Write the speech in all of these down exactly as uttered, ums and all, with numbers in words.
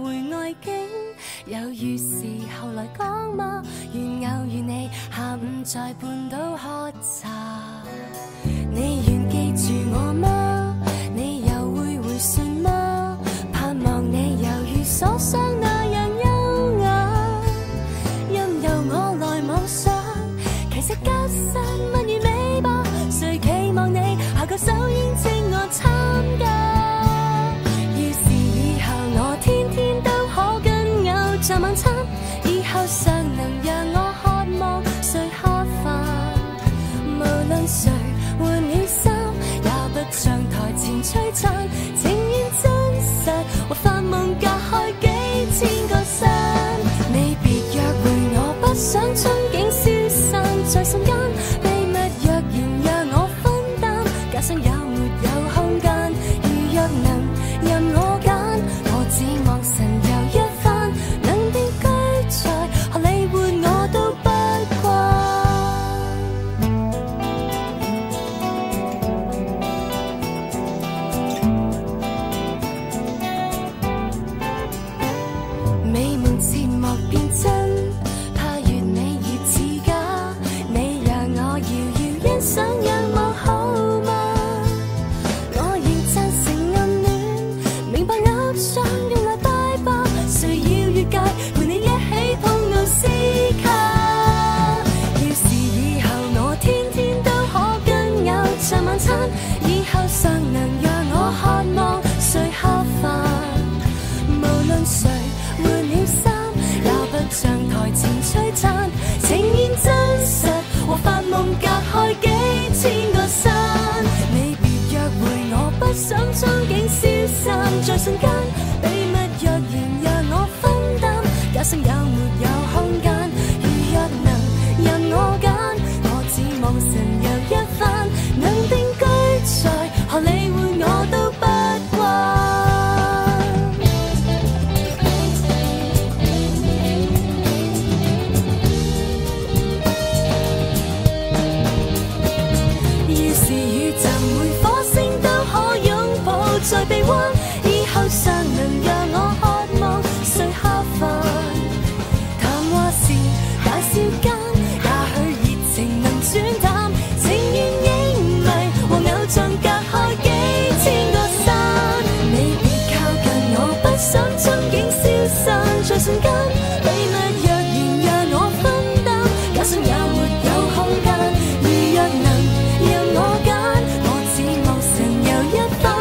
回外景，有預時候來港嗎？願偶遇你下午在半島喝茶。你願記住我嗎？你又會回信嗎？盼望你猶如所想那樣優雅，任由我來妄想，其實較實物完美吧。誰期望你下個首映請我參加？要是以後我天天都可跟偶像晚餐，以後尚能讓我渴望誰恰飯？無論誰換了衫，也不像台前璀璨，情願真實和發夢隔開幾千個山。你別約會我，不想憧憬消散在瞬間，秘密若然讓我分擔，假想有沒有空間？如若能任我揀，我只望神遊一番，能定居在荷里活我都不慣。美夢切莫變真，怕越美越似假，你讓我遙遙欣賞仰慕好嗎？我仍贊成暗戀，明白偶像用來拜吧，誰要越界陪你一起碰奧斯卡？要是以後我天天都可跟偶像晚餐，以後尚能讓我渴望誰恰飯？無論誰換了衫，也不像台前璀璨，情願真實和發夢隔開幾千個山。你別約會我，不想憧憬消散在瞬間，秘密若然讓我分擔，假想有沒有空間？如若能任我揀，我只望神遊一番，能定居在荷里活我都不慣。在臂彎，以後尚能讓我渴望誰恰飯？談話時大笑間，也許熱情能轉淡，情願影迷和偶像隔開幾千個山。你別靠近我，不想憧憬消散在瞬間，秘密若然讓我分擔，假想有沒有空間？如若能讓我揀，我只望神遊一番，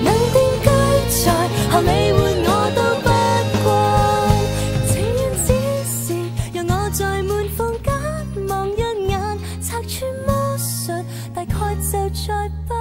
荷里活我都不慣，情願只是讓我在門縫間望一眼，拆穿魔術，大概就在不